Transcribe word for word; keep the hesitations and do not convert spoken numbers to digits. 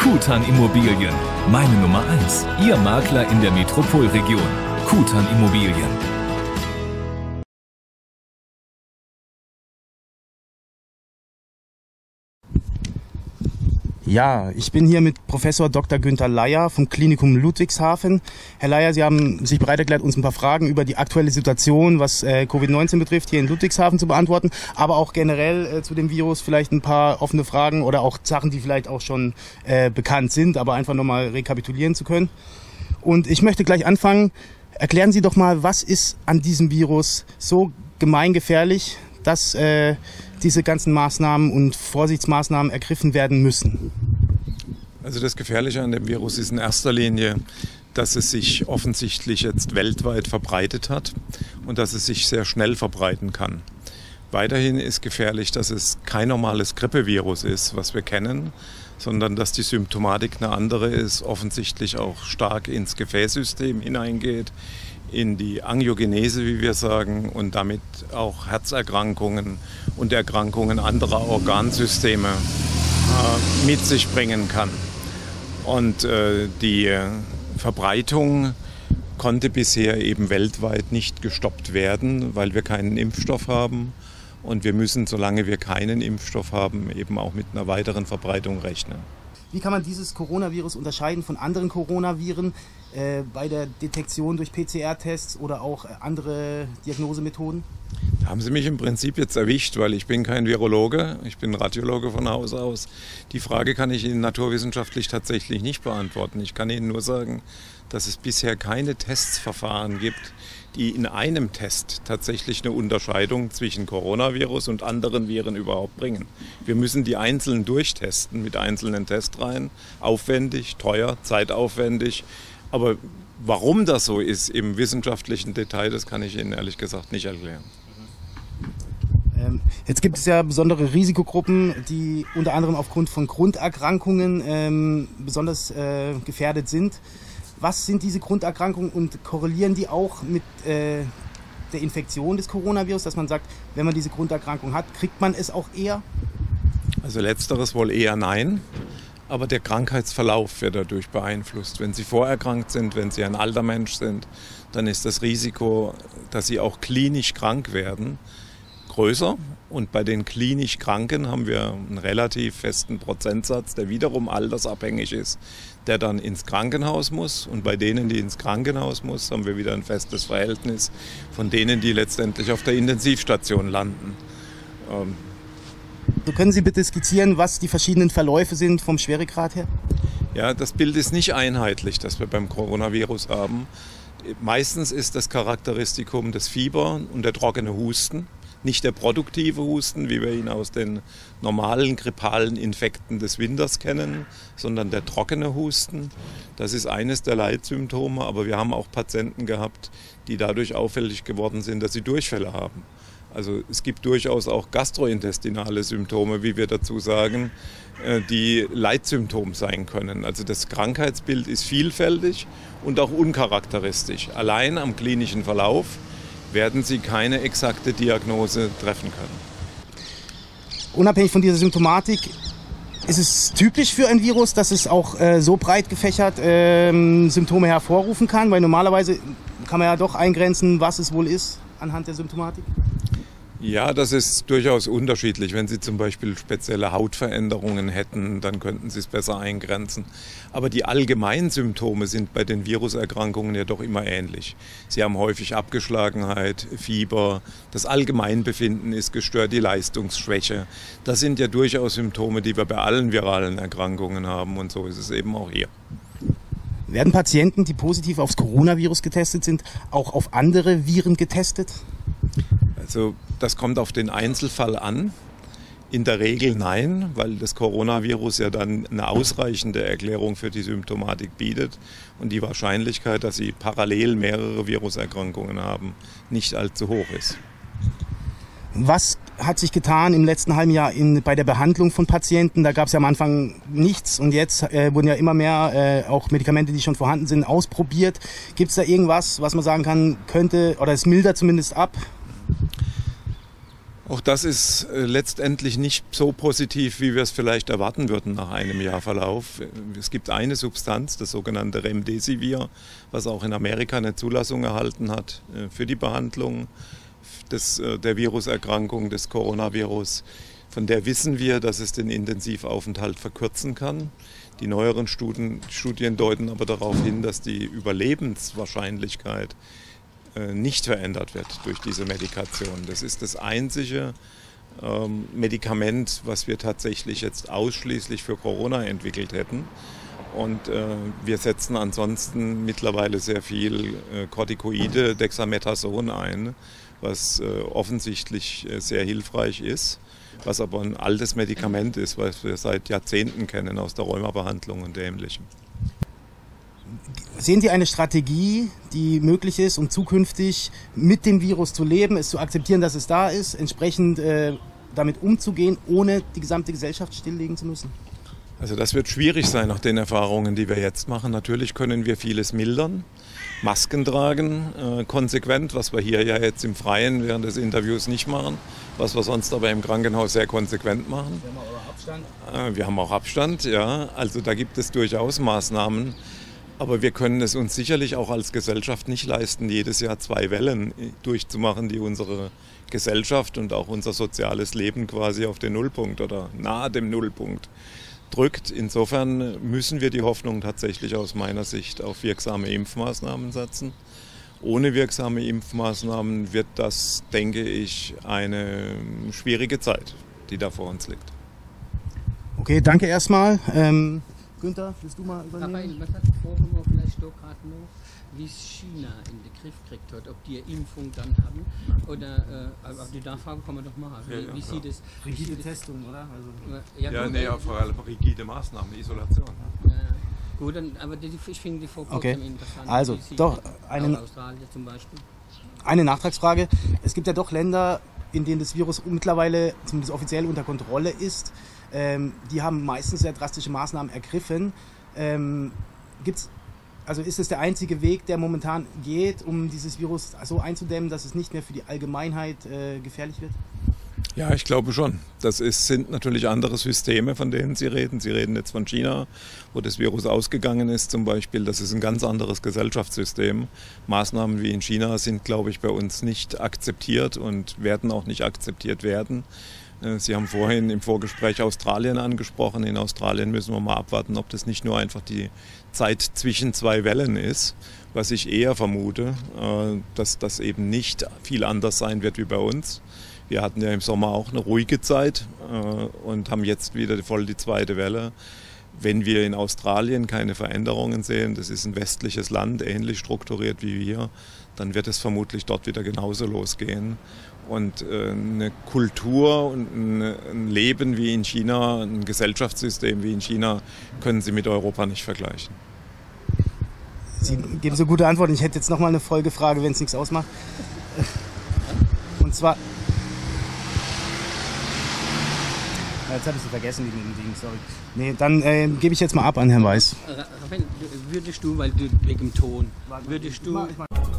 Kutan Immobilien, meine Nummer eins. Ihr Makler in der Metropolregion. Kutan Immobilien. Ja, ich bin hier mit Professor Doktor Günther Leier vom Klinikum Ludwigshafen. Herr Leier, Sie haben sich bereit erklärt, uns ein paar Fragen über die aktuelle Situation, was äh, Covid neunzehn betrifft, hier in Ludwigshafen zu beantworten, aber auch generell äh, zu dem Virus vielleicht ein paar offene Fragen oder auch Sachen, die vielleicht auch schon äh, bekannt sind, aber einfach nochmal rekapitulieren zu können. Und ich möchte gleich anfangen. Erklären Sie doch mal, was ist an diesem Virus so gemeingefährlich, dass äh, diese ganzen Maßnahmen und Vorsichtsmaßnahmen ergriffen werden müssen? Also das Gefährliche an dem Virus ist in erster Linie, dass es sich offensichtlich jetzt weltweit verbreitet hat und dass es sich sehr schnell verbreiten kann. Weiterhin ist gefährlich, dass es kein normales Grippevirus ist, was wir kennen, sondern dass die Symptomatik eine andere ist, offensichtlich auch stark ins Gefäßsystem hineingeht, in die Angiogenese, wie wir sagen, und damit auch Herzerkrankungen und Erkrankungen anderer Organsysteme äh, mit sich bringen kann. Und äh, die Verbreitung konnte bisher eben weltweit nicht gestoppt werden, weil wir keinen Impfstoff haben. Und wir müssen, solange wir keinen Impfstoff haben, eben auch mit einer weiteren Verbreitung rechnen. Wie kann man dieses Coronavirus unterscheiden von anderen Coronaviren äh, bei der Detektion durch P C R-Tests oder auch andere Diagnosemethoden? Da haben Sie mich im Prinzip jetzt erwischt, weil ich bin kein Virologe, ich bin Radiologe von Haus aus. Die Frage kann ich Ihnen naturwissenschaftlich tatsächlich nicht beantworten. Ich kann Ihnen nur sagen, dass es bisher keine Testverfahren gibt, die in einem Test tatsächlich eine Unterscheidung zwischen Coronavirus und anderen Viren überhaupt bringen. Wir müssen die einzelnen durchtesten mit einzelnen Testreihen. Aufwendig, teuer, zeitaufwendig. Aber warum das so ist im wissenschaftlichen Detail, das kann ich Ihnen ehrlich gesagt nicht erklären. Jetzt gibt es ja besondere Risikogruppen, die unter anderem aufgrund von Grunderkrankungen ähm, besonders äh, gefährdet sind. Was sind diese Grunderkrankungen und korrelieren die auch mit äh, der Infektion des Coronavirus, dass man sagt, wenn man diese Grunderkrankung hat, kriegt man es auch eher? Also letzteres wohl eher nein, aber der Krankheitsverlauf wird dadurch beeinflusst. Wenn Sie vorerkrankt sind, wenn Sie ein alter Mensch sind, dann ist das Risiko, dass Sie auch klinisch krank werden, größer. Und bei den klinisch Kranken haben wir einen relativ festen Prozentsatz, der wiederum altersabhängig ist, der dann ins Krankenhaus muss. Und bei denen, die ins Krankenhaus muss, haben wir wieder ein festes Verhältnis von denen, die letztendlich auf der Intensivstation landen. Ähm so können Sie bitte skizzieren, was die verschiedenen Verläufe sind vom Schweregrad her? Ja, das Bild ist nicht einheitlich, das wir beim Coronavirus haben. Meistens ist das Charakteristikum das Fieber und der trockene Husten. Nicht der produktive Husten, wie wir ihn aus den normalen grippalen Infekten des Winters kennen, sondern der trockene Husten. Das ist eines der Leitsymptome, aber wir haben auch Patienten gehabt, die dadurch auffällig geworden sind, dass sie Durchfälle haben. Also es gibt durchaus auch gastrointestinale Symptome, wie wir dazu sagen, die Leitsymptom sein können. Also das Krankheitsbild ist vielfältig und auch uncharakteristisch. Allein am klinischen Verlauf werden Sie keine exakte Diagnose treffen können. Unabhängig von dieser Symptomatik, ist es typisch für ein Virus, dass es auch äh, so breit gefächert ähm, Symptome hervorrufen kann? Weil normalerweise kann man ja doch eingrenzen, was es wohl ist anhand der Symptomatik. Ja, das ist durchaus unterschiedlich. Wenn Sie zum Beispiel spezielle Hautveränderungen hätten, dann könnten Sie es besser eingrenzen. Aber die allgemeinen Symptome sind bei den Viruserkrankungen ja doch immer ähnlich. Sie haben häufig Abgeschlagenheit, Fieber, das Allgemeinbefinden ist gestört, die Leistungsschwäche. Das sind ja durchaus Symptome, die wir bei allen viralen Erkrankungen haben, und so ist es eben auch hier. Werden Patienten, die positiv aufs Coronavirus getestet sind, auch auf andere Viren getestet? Also das kommt auf den Einzelfall an. In der Regel nein, weil das Coronavirus ja dann eine ausreichende Erklärung für die Symptomatik bietet und die Wahrscheinlichkeit, dass Sie parallel mehrere Viruserkrankungen haben, nicht allzu hoch ist. Was hat sich getan im letzten halben Jahr in, bei der Behandlung von Patienten? Da gab es ja am Anfang nichts und jetzt äh, wurden ja immer mehr äh, auch Medikamente, die schon vorhanden sind, ausprobiert. Gibt es da irgendwas, was man sagen kann, könnte oder es mildert zumindest ab? Auch das ist äh, letztendlich nicht so positiv, wie wir es vielleicht erwarten würden nach einem Jahr Verlauf. Es gibt eine Substanz, das sogenannte Remdesivir, was auch in Amerika eine Zulassung erhalten hat äh, für die Behandlung des, äh, der Viruserkrankung des Coronavirus. Von der wissen wir, dass es den Intensivaufenthalt verkürzen kann. Die neueren Studien, Studien deuten aber darauf hin, dass die Überlebenswahrscheinlichkeit nicht verändert wird durch diese Medikation. Das ist das einzige ähm, Medikament, was wir tatsächlich jetzt ausschließlich für Corona entwickelt hätten. Und äh, wir setzen ansonsten mittlerweile sehr viel äh, Corticoide, Dexamethason ein, was äh, offensichtlich äh, sehr hilfreich ist, was aber ein altes Medikament ist, was wir seit Jahrzehnten kennen aus der Rheumabehandlung und Ähnlichem. Sehen Sie eine Strategie, die möglich ist, um zukünftig mit dem Virus zu leben, es zu akzeptieren, dass es da ist, entsprechend äh, damit umzugehen, ohne die gesamte Gesellschaft stilllegen zu müssen? Also das wird schwierig sein nach den Erfahrungen, die wir jetzt machen. Natürlich können wir vieles mildern, Masken tragen, äh, konsequent, was wir hier ja jetzt im Freien während des Interviews nicht machen, was wir sonst aber im Krankenhaus sehr konsequent machen. Wir haben auch Abstand. Äh, wir haben auch Abstand, ja. Also da gibt es durchaus Maßnahmen. Aber wir können es uns sicherlich auch als Gesellschaft nicht leisten, jedes Jahr zwei Wellen durchzumachen, die unsere Gesellschaft und auch unser soziales Leben quasi auf den Nullpunkt oder nahe dem Nullpunkt drückt. Insofern müssen wir die Hoffnung tatsächlich aus meiner Sicht auf wirksame Impfmaßnahmen setzen. Ohne wirksame Impfmaßnahmen wird das, denke ich, eine schwierige Zeit, die da vor uns liegt. Okay, danke erstmal. Ähm Günther, willst du mal übernehmen? Aber was hat die Vorgänger vielleicht doch gerade noch, wie es China in den Griff gekriegt hat, ob die eine Impfung dann haben oder, äh, aber die Nachfrage kann man doch machen. Wie, ja, ja, wie sieht es? Rigide Testung, oder? Also ja, ja, gut, nee, äh, vor allem rigide Maßnahmen, Isolation. Ja, gut, dann, aber die, ich finde die Vorgänger okay. interessant. Also, doch, eine, Australien zum Beispiel. Eine Nachtragsfrage. Es gibt ja doch Länder, in denen das Virus mittlerweile zumindest offiziell unter Kontrolle ist. Ähm, die haben meistens sehr drastische Maßnahmen ergriffen. Ähm, gibt's, also ist es der einzige Weg, der momentan geht, um dieses Virus so einzudämmen, dass es nicht mehr für die Allgemeinheit äh, gefährlich wird? Ja, ich glaube schon. Das ist, sind natürlich andere Systeme, von denen Sie reden. Sie reden jetzt von China, wo das Virus ausgegangen ist zum Beispiel. Das ist ein ganz anderes Gesellschaftssystem. Maßnahmen wie in China sind, glaube ich, bei uns nicht akzeptiert und werden auch nicht akzeptiert werden. Sie haben vorhin im Vorgespräch Australien angesprochen. In Australien müssen wir mal abwarten, ob das nicht nur einfach die Zeit zwischen zwei Wellen ist, was ich eher vermute, dass das eben nicht viel anders sein wird wie bei uns. Wir hatten ja im Sommer auch eine ruhige Zeit und haben jetzt wieder voll die zweite Welle. Wenn wir in Australien keine Veränderungen sehen, das ist ein westliches Land, ähnlich strukturiert wie wir, dann wird es vermutlich dort wieder genauso losgehen. Und äh, eine Kultur und ein, ein Leben wie in China, ein Gesellschaftssystem wie in China, können Sie mit Europa nicht vergleichen. Sie geben so gute Antworten. Ich hätte jetzt noch mal eine Folgefrage, wenn es nichts ausmacht. Und zwar... Jetzt habe ich sie vergessen, die Ding, sorry. Nee, dann äh, gebe ich jetzt mal ab an Herrn Weiß. Würdest du, weil du wegen dem Ton, würdest du...